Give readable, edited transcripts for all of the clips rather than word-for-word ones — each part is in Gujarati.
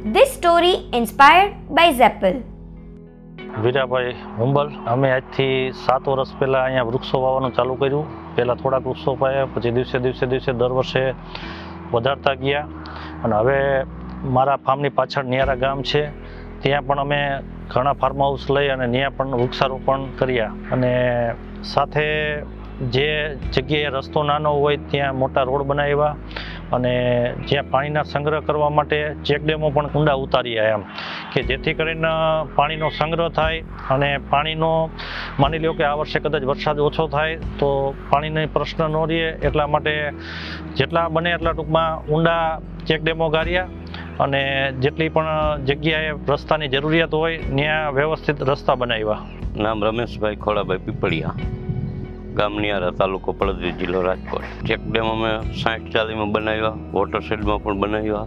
This story inspired by ZAPPL. Virabhai Humbal અમે આજથી 7 વર્ષ પહેલાં અહીંયા વૃક્ષો વાવવાનું ચાલુ કર્યું. પહેલાં થોડાક વૃક્ષો પાયા, પછી દિવસે દર વર્ષે વધારતા ગયા અને હવે મારા ફાર્મની પાછળ નિયારા ગામ છે, ત્યાં પણ અમે ઘણા ફાર્મ હાઉસ લઈ અને ત્યાં પણ વૃક્ષારોપણ કર્યા. અને સાથે જે જગ્યાએ રસ્તો નાનો હોય ત્યાં મોટા રોડ બનાવ્યા અને જ્યાં પાણીના સંગ્રહ કરવા માટે ચેકડેમો પણ ઊંડા ઉતાર્યા એમ કે જેથી કરીને પાણીનો સંગ્રહ થાય અને પાણીનો માની લો કે આ વર્ષે કદાચ વરસાદ ઓછો થાય તો પાણીનો પ્રશ્ન ન રહે, એટલા માટે જેટલા બને એટલા ટૂંકમાં ઊંડા ચેકડેમો ગાર્યા અને જેટલી પણ જગ્યાએ રસ્તાની જરૂરિયાત હોય ત્યાં વ્યવસ્થિત રસ્તા બનાવ્યા. નામ રમેશભાઈ ખોડાભાઈ પીપળિયા, ગામ નિયારા, તાલુકો પડદરી, જિલ્લો રાજકોટ. ચેકડેમ અમે 60-40માં બનાવ્યા, વોટરશેડમાં પણ બનાવ્યા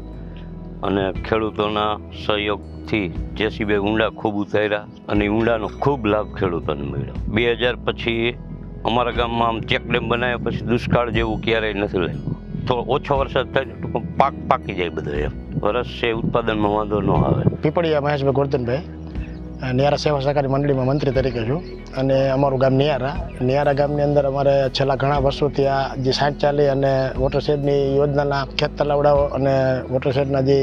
અને ખેડૂતોના સહયોગથી જેસીબી ઊંડા ખૂબ ઉતાર્યા અને ઊંડાનો ખૂબ લાભ ખેડૂતોને મળ્યો. 2000 પછી અમારા ગામમાં આમ ચેકડેમ બનાવ્યા પછી દુષ્કાળ જેવું ક્યારેય નથી લાગ્યું. તો ઓછો વરસાદ થાય તો પાકી જાય બધો, એમ વરસ છે ઉત્પાદનમાં વાંધો ન આવે. પીપળિયા મહેશભાઈ ગોરધનભાઈ, નિયારા સેવા સહકારી મંડળીમાં મંત્રી તરીકે છું અને અમારું ગામ નિયારા ગામની અંદર અમારે છેલ્લા ઘણા વર્ષોથી આ જે 60-40 અને વોટરશેડની યોજનાના ખેત તલાવડાઓ અને વોટરશેડના જે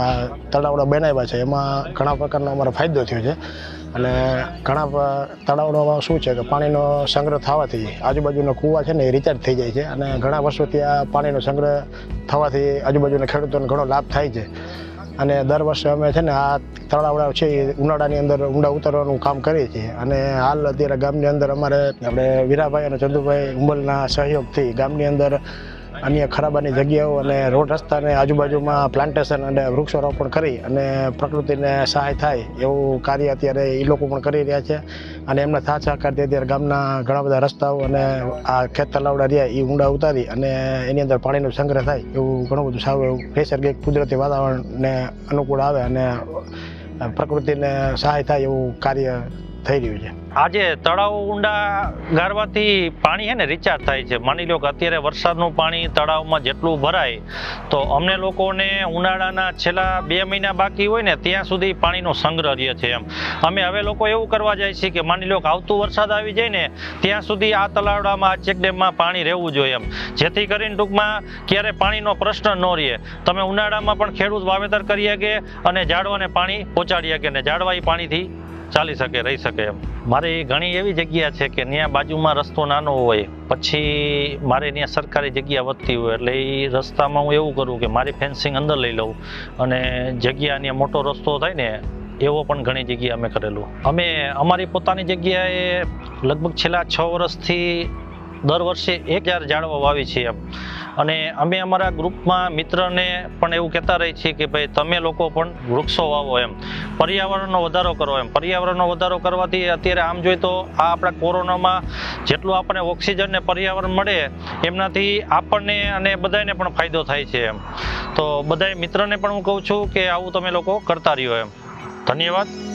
તળાવડા બનાવ્યા છે એમાં ઘણા પ્રકારનો અમારો ફાયદો થયો છે. અને ઘણા તળાવડામાં શું છે કે પાણીનો સંગ્રહ થવાથી આજુબાજુના કૂવા છે ને એ રિચાર્જ થઈ જાય છે અને ઘણા વર્ષોથી આ પાણીનો સંગ્રહ થવાથી આજુબાજુના ખેડૂતોને ઘણો લાભ થાય છે. અને દર વર્ષે અમે છે ને આ તળાવડા છે એ ઉનાળાની અંદર ઊંડા ઉતારવાનું કામ કરીએ છીએ. અને હાલ અત્યારે ગામની અંદર અમારે આપણે વીરાભાઈ અને ચંદુભાઈ હુંબલના સહયોગથી ગામની અંદર અન્ય ખરાબાની જગ્યાઓ અને રોડ રસ્તાને આજુબાજુમાં પ્લાન્ટેશન અને વૃક્ષારોપણ કરી અને પ્રકૃતિને સહાય થાય એવું કાર્ય અત્યારે એ લોકો પણ કરી રહ્યા છે. અને એમના સાથ સહકારથી અત્યારે ગામના ઘણા બધા રસ્તાઓ અને આ ખેત તલાવડા રહ્યા એ ઊંડા ઉતારી અને એની અંદર પાણીનો સંગ્રહ થાય એવું ઘણું બધું સારું એવું નૈસર્ગિક કુદરતી વાતાવરણને અનુકૂળ આવે અને પ્રકૃતિને સહાય થાય એવું કાર્ય થઈ રહ્યું છે. આજે તળાવ ઊંડા ગારવાથી પાણી છે ને રિચાર્જ થાય છે. માની લો કે અત્યારે વરસાદનું પાણી તળાવમાં જેટલું ભરાય તો અમને લોકોને ઉનાળાના છેલ્લા 2 મહિના બાકી હોય ને ત્યાં સુધી પાણીનો સંગ્રહ રહે છે. એમ અમે હવે લોકો એવું કરવા જાય છે કે માની લો કે આવતું વરસાદ આવી જાય ને ત્યાં સુધી આ તળાવડામાં આ ચેકડેમમાં પાણી રહેવું જોઈએ એમ, જેથી કરીને ટૂંકમાં ક્યારે પાણીનો પ્રશ્ન ન રહે. તમે ઉનાળામાં પણ ખેડૂત વાવેતર કરી શકે અને ઝાડવાને પાણી પહોંચાડી શકે ને ઝાડવા એ પાણીથી ચાલી શકે, રહી શકે એમ. મારી ઘણી એવી જગ્યા છે કે ત્યાં બાજુમાં રસ્તો નાનો હોય, પછી મારે ત્યાં સરકારી જગ્યા વધતી હોય એટલે એ રસ્તામાં હું એવું કરું કે મારી ફેન્સિંગ અંદર લઈ લઉં અને જગ્યા ત્યાં મોટો રસ્તો થાય ને એવો પણ ઘણી જગ્યાએ અમે કરેલું. અમે અમારી પોતાની જગ્યાએ લગભગ છેલ્લા 6 વર્ષથી દર વર્ષે 1000 ઝાડવા વાવી છે એમ. અને અમે અમારા ગ્રુપમાં મિત્રને પણ એવું કહેતા રહીએ છીએ કે ભાઈ તમે લોકો પણ વૃક્ષો વાવો એમ, પર્યાવરણનો વધારો કરો એમ. પર્યાવરણનો વધારો કરવાથી અત્યારે આમ જોઈએ તો આ આપણા કોરોનામાં જેટલું આપણને ઓક્સિજન ને પર્યાવરણ મળે એમનાથી આપણને અને બધાને પણ ફાયદો થાય છે એમ. તો બધા મિત્રને પણ હું કહું છું કે આવું તમે લોકો કરતા રહ્યો એમ. ધન્યવાદ.